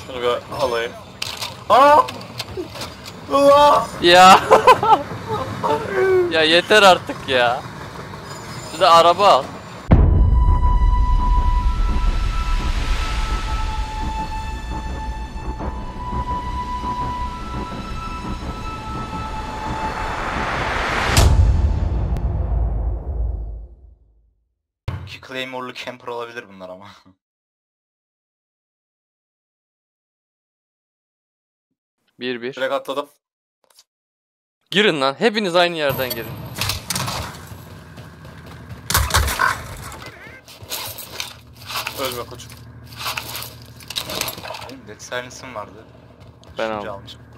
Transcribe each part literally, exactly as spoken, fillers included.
Şunu bir alayım. Aa! Allah! Ya. Ya yeter artık ya. Bir de araba al. İki Claymore'lu camper olabilir bunlar ama. Bir bir. Direkt atladım. Girin lan. Hepiniz aynı yerden girin. Ölme koçum. Benim Dead Silence'ım vardı. Ben Şimdi aldım. almışım.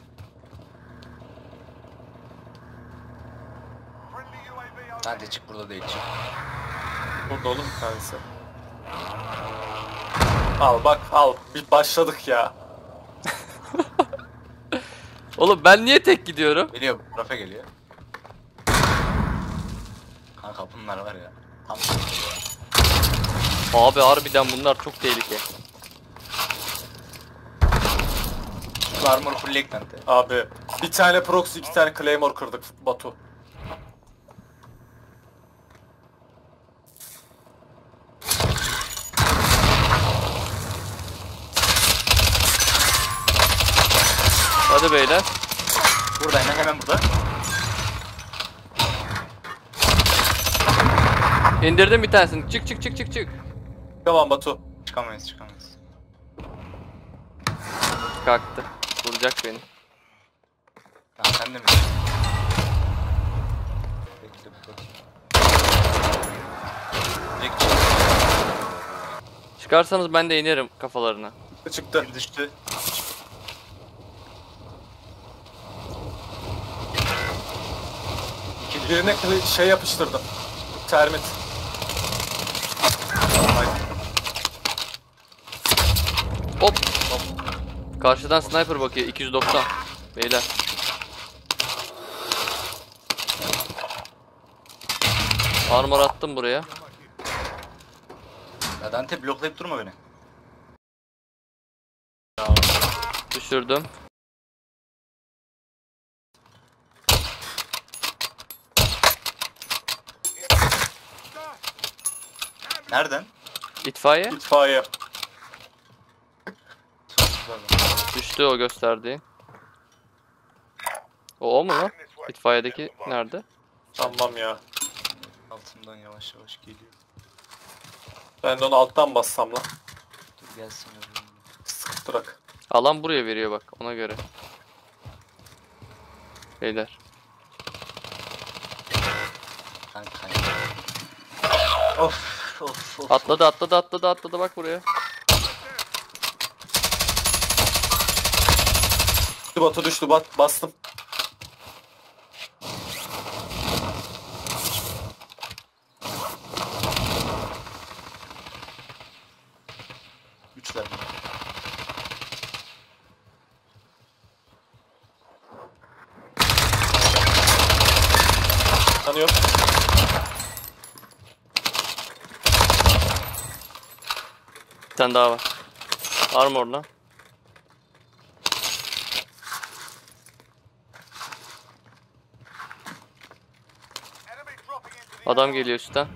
Hadi çık, burada değil, çık. Burada oğlum bir tanesi. Al bak al. Bir başladık ya. Oğlum ben niye tek gidiyorum? Geliyor, bu tarafa geliyor. Kanka bunlar var ya. Tam Abi harbiden bunlar çok tehlike. şu armor full eklenti. Abi bir tane proxy, iki tane claymore kırdık Batu. Hadi beyler. Burada hemen, hemen burada. İndirdim bir tanesini. Çık çık çık çık çık. Tamam Batu. Çıkamayız, çıkamayız. Kalktı. Vuracak beni. Tamam, sen de mi? Bekle bir bakayım. Direkt çık. Çıkarsanız ben de inerim kafalarına. Çıktı. Bir düştü. İki düştü. Birine kli- şey yapıştırdım. Termit. Hop. Karşıdan sniper bakıyor. iki yüz doksan. Beyler. Armor attım buraya. Ya Dante, bloklayıp durma beni. Düşürdüm. Nereden? İtfaiye. İtfaiye. Düştü o gösterdiğin. O o mu lan? İtfaiyedeki nerede? Tamam ya. Altımdan yavaş yavaş geliyor. Ben de onu alttan bassam lan. Dur gelsin öyle. Sıkıştırak. Alan buraya veriyor bak ona göre. Beyler. Kanka kanka. Of of of. Atladı atladı atladı atladı bak buraya. Düştü Batu, düştü bat bastım. Üçler. Tanıyor. Bir tane daha var. Armor lan. Adam geliyor üstten.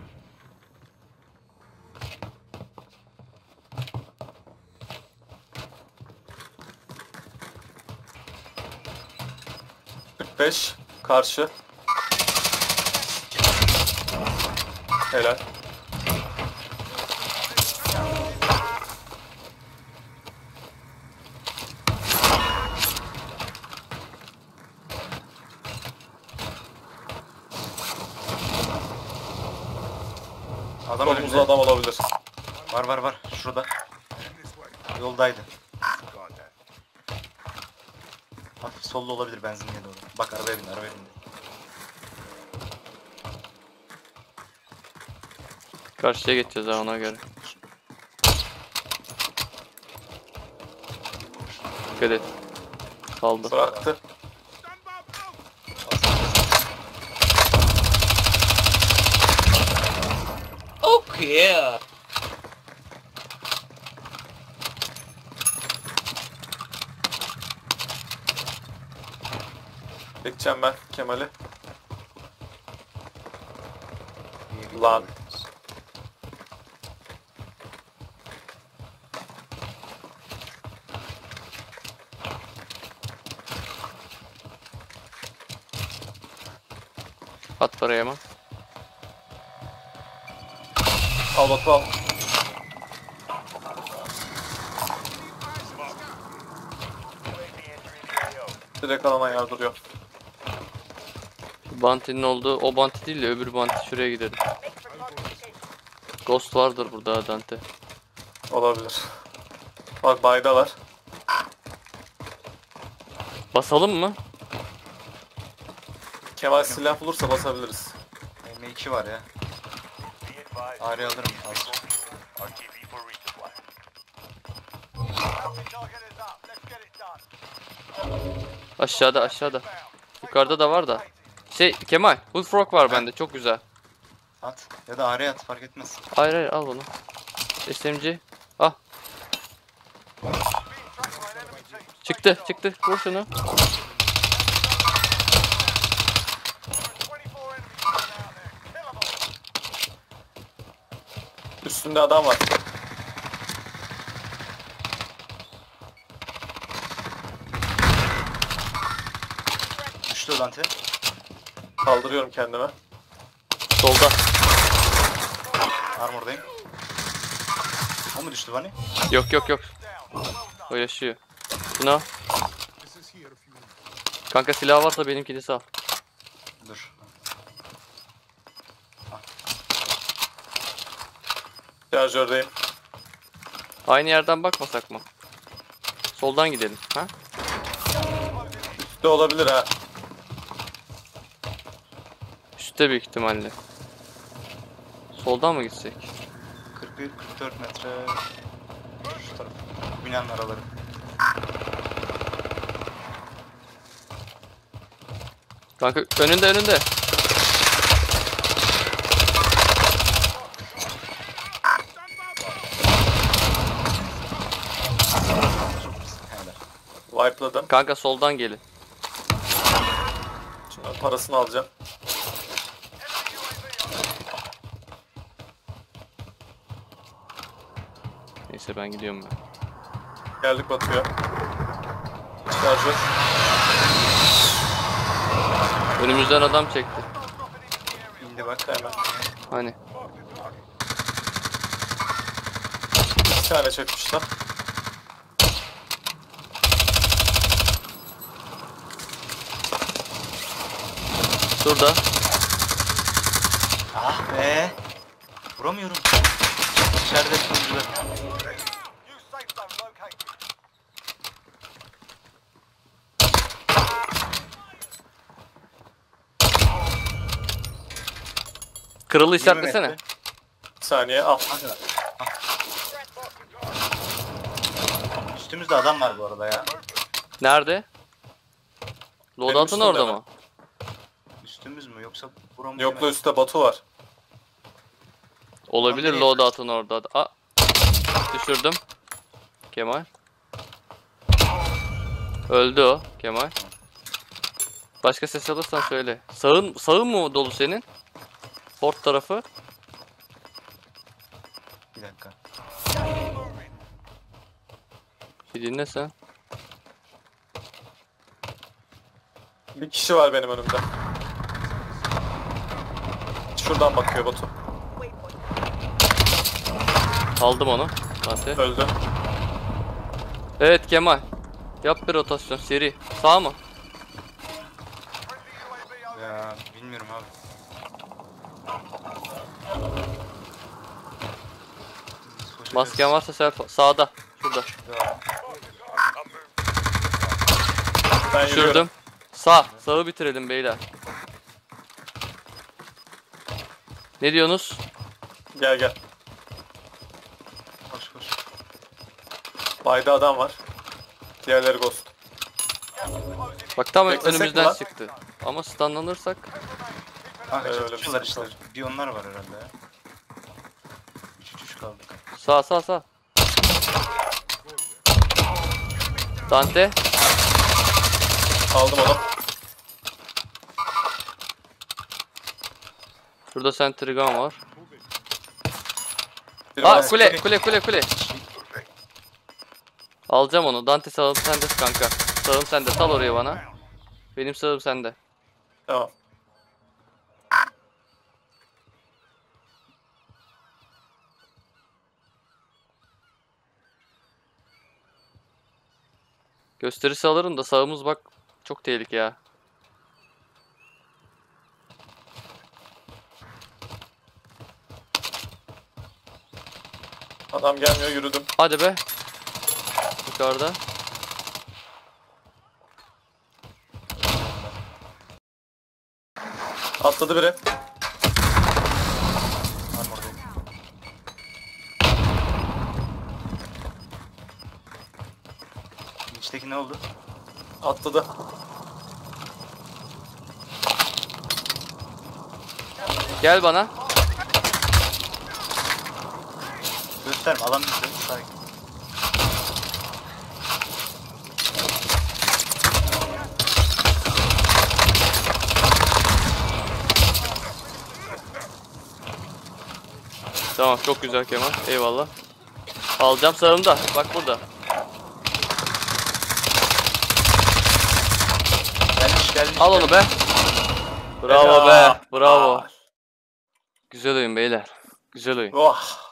kırk beş. Karşı. Helal. Adam Solumuzda önümüzde. adam olabilir. Var var var. Şurada. Yoldaydı. Hafif solda olabilir, benzinliğe doğru. Bak arabaya bindi, arabaya bindi. Karşıya geçeceğiz ha ona göre. Dikkat et. Kaldı. Bıraktı. Oh yeah. Geçeceğim ben Kemal'i. İyi, Lan. At parayı ama. Al Batu al. Direkt alana yardırıyor. Bounty'nin olduğu o bounty değil de öbür bounty, şuraya gidelim. Ghost vardır burada Dante. Olabilir. Bak baydalar. Basalım mı? Kemal silah bulursa basabiliriz. M iki var ya. Ağrı alırım az. Aşağıda aşağıda. Yukarıda da var da. Şey Kemal, Bullfrog var bende, çok güzel. At. Ya da ağrıya at, fark etmez. Hayır hayır, al bunu. S M G. Ah. Çıktı çıktı, vur şunu. Üstünde adam var. Düştü o Dante. Kaldırıyorum kendime. Solda. Armordayım. O mu düştü Vani? Yok yok yok. O yaşıyor. Şunu al. Kanka silah varsa benimkini sal. Dur. Şarjördeyim. Aynı yerden bakmasak mı? Soldan gidelim. Ha? Üstte olabilir ha. Üstte büyük ihtimalle. Soldan mı gitsek? kırk bir kırk dört metre. Şu taraf. Binanın araları. Kanka önünde önünde. Helal. Wipe'ladım. Kanka soldan gelin. Şimdi parasını alacağım. Neyse ben gidiyorum ben. Geldik Batu'ya. Şarjör. Önümüzden adam çekti. İndi bak. Hemen. Hani. Bir tane çekmişler. Şurada. Ah be. Vuramıyorum. İçeride sunucular. Kralı yirmi işaretlesene. metre. Bir saniye al. Hadi. Ah. Üstümüzde adam var bu arada ya. Nerede? Loadout'un üstümde orada mi? mı? Üstümüz mü yoksa buramı Yokla üstte Batu var. Olabilir, nereye loadout'un orada. Aa. Düşürdüm. Kemal. Öldü o Kemal. Başka ses alırsan söyle. Sağın sağın mı dolu senin? Port tarafı. Bir dakika. Bir dinle sen. Bir kişi var benim önümde. Şuradan bakıyor Batu. Aldım onu. Hadi. Öldü. Evet Kemal. Yap bir rotasyon seri. Sağ mı? Ya bilmiyorum abi. Biz Masken koşacağız. varsa self sağda. Şurada. Ya, Ben yürüyorum. Düşürdüm. Sağ. Sağı bitirelim beyler. Ne diyorsunuz? Gel gel. koş koş. Bayda adam var. Diğerleri ghost. Bak tam Beklesek mi önümüzden lan? çıktı. Ama stunlanırsak Kanka Öyle bir çatışıyorlar sıkıntı işte. Bir onlar var herhalde ya. üç üç üç kaldık. sağ sağ sağ. Dante. Aldım onu. Şurada sentry gun var. Biri Aa bana kule sıktı. kule kule kule. Alacağım onu. Dante sağım sende kanka. Sağım sende. Sal oraya bana. Benim sağım sende. Tamam. Gösterisi alırım da sağımız bak çok tehlike ya. Adam gelmiyor, yürüdüm. Hadi be. Yukarıda. Atladı biri. Armordayım. İçteki ne oldu? Atladı. Gel bana. Gösterme, alan bitti. Sakin. Tamam çok güzel Kemal. Eyvallah. Alacağım sağımda. Bak burada. Gelmiş gelmiş. Al onu be. Bravo Helal. be. Bravo. Aa. Güzel oyun beyler. Güzel oyun. Oh.